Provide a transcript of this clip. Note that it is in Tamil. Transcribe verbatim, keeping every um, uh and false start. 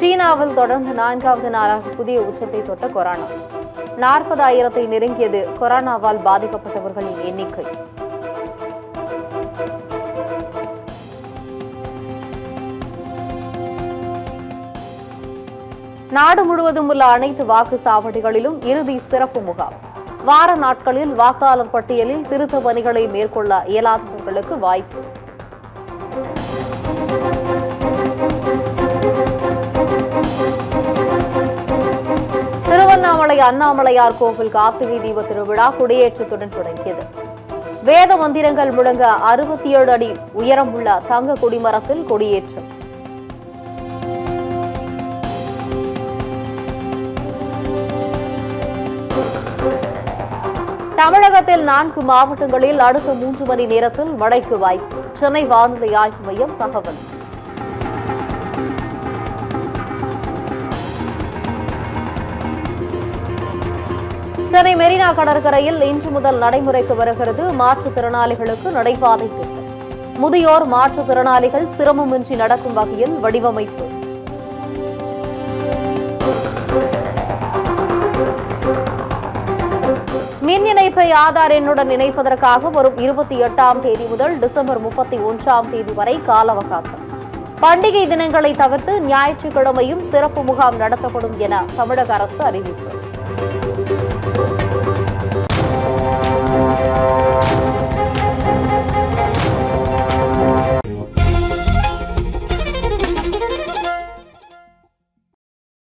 சீனாவில் தொடர்ந்து நான்காவது நாளாக புதிய உச்சத்தை தொட்ட கொரோனா. நாற்பதாயிரத்தை நெருங்கியது கொரோனாவால் பாதிக்கப்பட்டவர்களின் எண்ணிக்கை. நாடு முழுவதும் உள்ள அனைத்து வாக்குச்சாவடிகளிலும் இறுதி சிறப்பு முகாம். வார நாட்களில் வாக்காளர் பட்டியலில் திருத்த பணிகளை மேற்கொள்ள இயலாதவர்களுக்கு வாய்ப்பு. திருவண்ணாமலை அண்ணாமலையார் கோவில் கார்த்திகை தீப திருவிழா கொடியேற்றத்துடன் தொடங்கியது. வேத மந்திரங்கள் முழங்க அறுபத்தி ஏழு அடி உயரமுள்ள தங்க கொடிமரத்தில் கொடியேற்றம். தமிழகத்தில் நான்கு மாவட்டங்களில் அடுத்த மூன்று மணி நேரத்தில் மழைக்கு வாய்ப்பு. சென்னை வானிலை ஆய்வு மையம் தகவல். சென்னை மெரினா கடற்கரையில் இன்று முதல் நடைமுறைக்கு வருகிறது மாற்றுத்திறனாளிகளுக்கு நடைபாதை திட்டம். முதியோர் மாற்றுத்திறனாளிகள் சிரமமின்றி நடக்கும் வகையில் வடிவமைப்பு. மின் இணைப்பை ஆதார் எண்ணுடன் இணைப்பதற்காக வரும் இருபத்தி எட்டாம் தேதி முதல் டிசம்பர் முப்பத்தி ஒன்றாம் தேதி வரை கால அவகாசம். பண்டிகை தினங்களை தவிர்த்து ஞாயிற்றுக்கிழமையும் சிறப்பு முகாம் நடத்தப்படும் என தமிழக அரசு அறிவிப்பு.